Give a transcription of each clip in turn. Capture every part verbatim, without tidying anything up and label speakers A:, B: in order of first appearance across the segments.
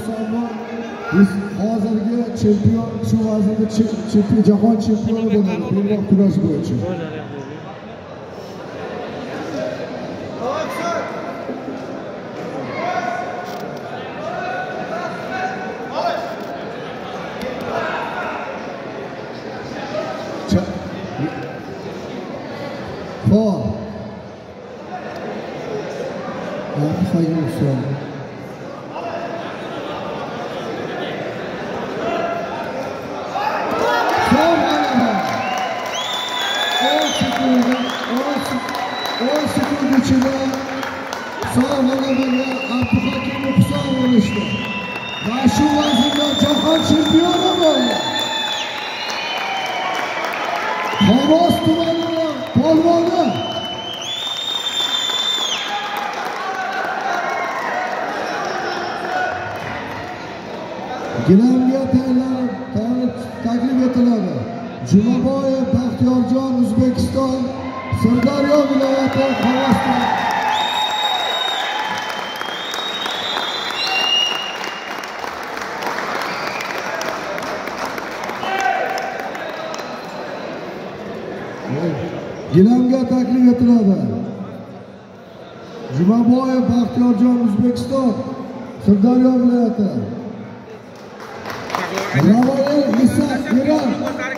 A: Osmonbek biz hozirgi chempion shu vaznda chempion jahon chempioni bo'ladi belbog' kurash bo'yicha. Four. Abi hayır olsun. Son alanda. on sekizde on sekizde içinde son alanında Abdülhakim Husan oluştu. Ve şu vaziyette Jahon şampiyonu oldu. Xovos tumanining polvoni gilamga tayinlanib taklif etiladi. Jumaboyev Baxtiyorjon, O'zbekiston, Sirdaryo viloyati Xovosdan. Gilamga taklif etiladi. Jumaboyev Baxtiyorjon, O'zbekiston, Sirdaryo viloyati. Ravoyel Isa Eron.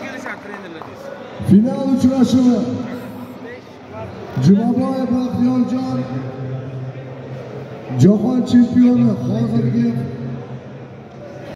A: Final uchrashuvi. Jumaboyev Baxtiyorjon jahon chempioni hozirgi